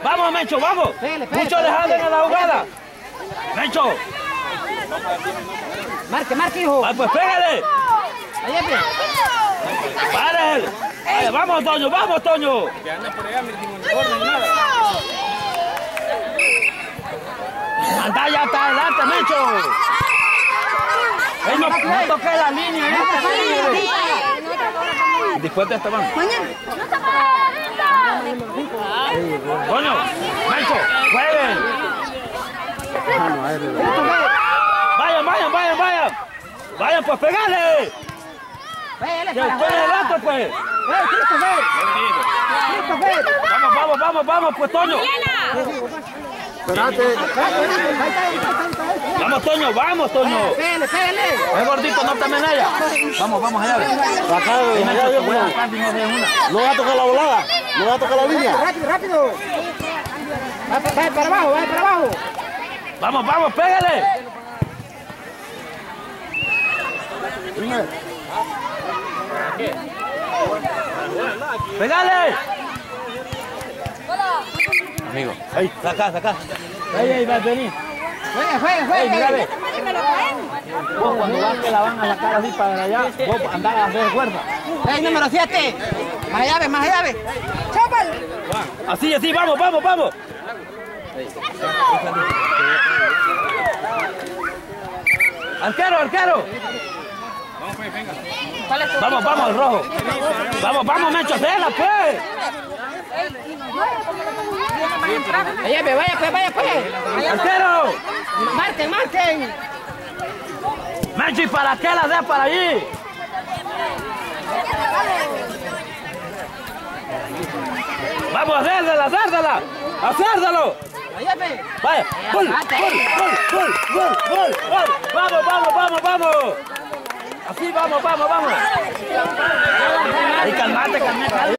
Vamos, Mencho, vamos. Mucho dejando en la jugada. Mencho. Marque, hijo. Pues pégale. Párale. Vamos, Toño, vamos, Toño. Que anda por allá, mi uniforme ni nada. Anda ya está adelante, Mencho. No toque la línea, Después de esta mano. Toño, Mencho, jueguen. Vayan. Vayan, pues pegale. Después del rato, pues. Vamos, pues, Toño. Espérate. Vamos, Toño. Pégale. Es gordito, no te menella. Vamos allá. No va a tocar la volada. No va a tocar la línea. Rápido. Va para abajo. Vamos, pégale. Pégale. Amigo. Ahí, saca. Ahí, va a venir. Juega. Mira, ve. Vos cuando vas que la van a sacar así para allá, vos andás a hacer fuerza. Número 7. Más llave. ¡Chápalo! Así, vamos. Arquero. Vamos, pues, venga. Vamos, el rojo. Vamos, Mencho, cena, pues. Vaya, pues. Arquero. Marquen. Mencho, ¿y para qué la des para allí? Vamos, hacérdelo. Vaya, gol. Vamos. Así, vamos. Ay, calmate.